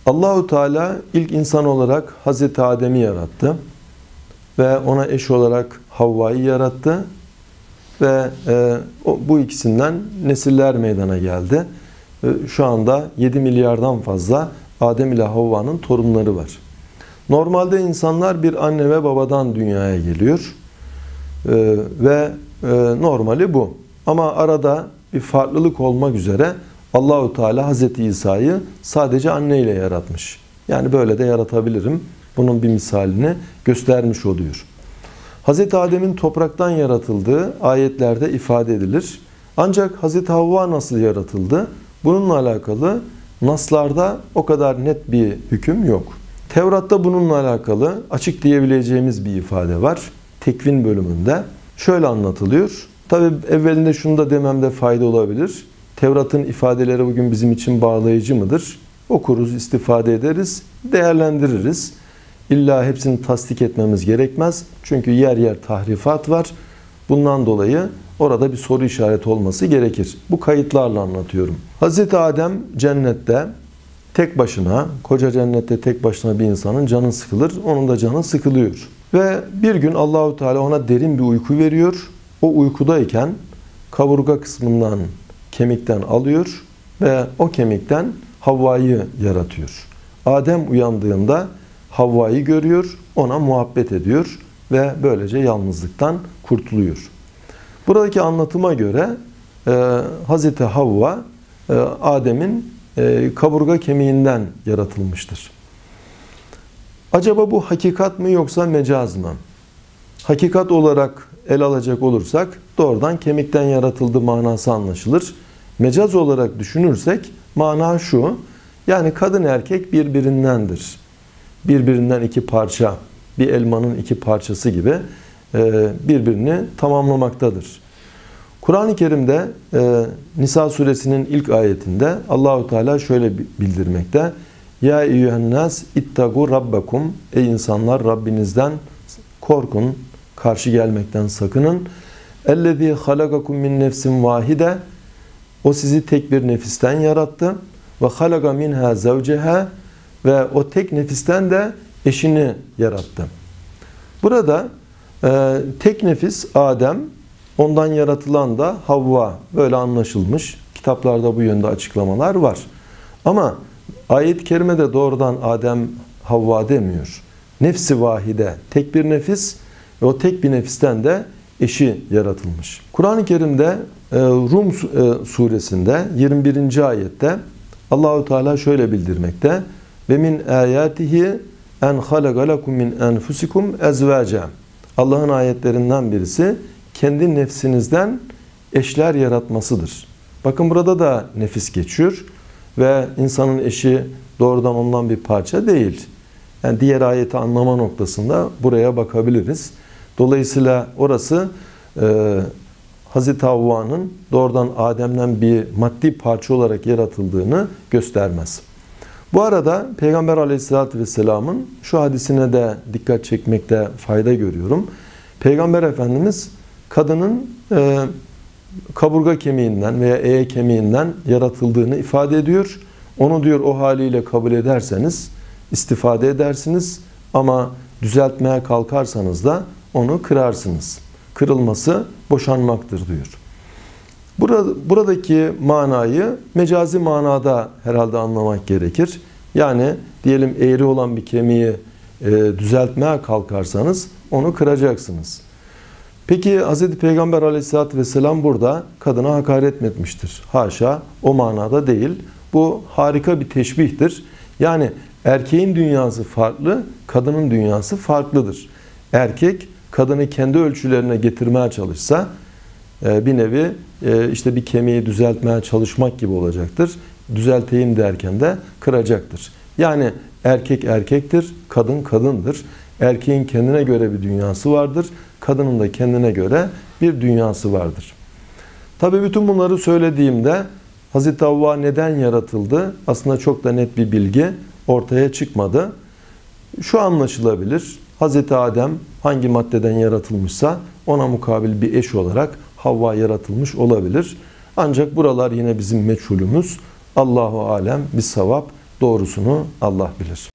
Allahu Teala ilk insan olarak Hazreti Adem'i yarattı ve ona eş olarak Havva'yı yarattı ve bu ikisinden nesiller meydana geldi. Şu anda 7 milyardan fazla Adem ile Havva'nın torunları var. Normalde insanlar bir anne ve babadan dünyaya geliyor ve normali bu. Ama arada bir farklılık olmak üzere Allahu Teala Hazreti İsa'yı sadece anne ile yaratmış. Yani böyle de yaratabilirim. Bunun bir misalini göstermiş oluyor. Hazreti Adem'in topraktan yaratıldığı ayetlerde ifade edilir. Ancak Hazreti Havva nasıl yaratıldı? Bununla alakalı naslarda o kadar net bir hüküm yok. Tevrat'ta bununla alakalı açık diyebileceğimiz bir ifade var. Tekvin bölümünde. Şöyle anlatılıyor. Tabi evvelinde şunu da dememde fayda olabilir. Tevrat'ın ifadeleri bugün bizim için bağlayıcı mıdır? Okuruz, istifade ederiz, değerlendiririz. İlla hepsini tasdik etmemiz gerekmez. Çünkü yer yer tahrifat var. Bundan dolayı orada bir soru işareti olması gerekir. Bu kayıtlarla anlatıyorum. Hazreti Adem cennette tek başına, koca cennette tek başına bir insanın canı sıkılır. Onun da canı sıkılıyor. Ve bir gün Allahu Teala ona derin bir uyku veriyor. O uykudayken kaburga kısmından, kemikten alıyor ve o kemikten Havva'yı yaratıyor. Adem uyandığında Havva'yı görüyor, ona muhabbet ediyor ve böylece yalnızlıktan kurtuluyor. Buradaki anlatıma göre Hazreti Havva Adem'in kaburga kemiğinden yaratılmıştır. Acaba bu hakikat mi yoksa mecaz mı? Hakikat olarak el alacak olursak doğrudan kemikten yaratıldığı manası anlaşılır. Mecaz olarak düşünürsek mana şu: yani kadın erkek birbirindendir. Birbirinden iki parça, bir elmanın iki parçası gibi birbirini tamamlamaktadır. Kur'an-ı Kerim'de Nisa suresinin ilk ayetinde Allahu Teala şöyle bildirmekte: Ya eyyühennas ittagu rabbakum, ey insanlar Rabbinizden korkun, karşı gelmekten sakının. Ellezî halakakum min nefsin vahide, o sizi tek bir nefisten yarattı. Ve halaka minha zevceha, ve o tek nefisten de eşini yarattı. Burada tek nefis Adem, ondan yaratılan da Havva, böyle anlaşılmış. Kitaplarda bu yönde açıklamalar var. Ama ayet-i kerimede doğrudan Adem Havva demiyor. Nefsi vahide, tek bir nefis ve o tek bir nefisten de eşi yaratılmış. Kur'an-ı Kerim'de Rum suresinde 21. ayette Allahu Teala şöyle bildirmekte: ve min ayatihi en halaka lekum min enfusikum ezvaca. Allah'ın ayetlerinden birisi kendi nefsinizden eşler yaratmasıdır. Bakın burada da nefis geçiyor ve insanın eşi doğrudan ondan bir parça değil. Yani diğer ayeti anlama noktasında buraya bakabiliriz. Dolayısıyla orası Hazreti Havva'nın doğrudan Adem'den bir maddi parça olarak yaratıldığını göstermez. Bu arada Peygamber Aleyhisselatü Vesselam'ın şu hadisine de dikkat çekmekte fayda görüyorum. Peygamber Efendimiz kadının kaburga kemiğinden veya eğe kemiğinden yaratıldığını ifade ediyor. Onu diyor o haliyle kabul ederseniz istifade edersiniz ama düzeltmeye kalkarsanız da onu kırarsınız. Kırılması boşanmaktır diyor. Buradaki manayı mecazi manada herhalde anlamak gerekir. Yani diyelim eğri olan bir kemiği düzeltmeye kalkarsanız onu kıracaksınız. Peki Hz. Peygamber Aleyhisselatü Vesselam burada kadına hakaret etmiştir. Haşa, o manada değil. Bu harika bir teşbihtir. Yani erkeğin dünyası farklı, kadının dünyası farklıdır. Erkek kadını kendi ölçülerine getirmeye çalışsa bir nevi işte bir kemiği düzeltmeye çalışmak gibi olacaktır. Düzelteyim derken de kıracaktır. Yani erkek erkektir, kadın kadındır. Erkeğin kendine göre bir dünyası vardır. Kadının da kendine göre bir dünyası vardır. Tabii bütün bunları söylediğimde Hazreti Havva neden yaratıldı? Aslında çok da net bir bilgi ortaya çıkmadı. Şu anlaşılabilir: Hazreti Adem hangi maddeden yaratılmışsa ona mukabil bir eş olarak Havva yaratılmış olabilir. Ancak buralar yine bizim meçhulümüz. Allahu alem bis savab. Doğrusunu Allah bilir.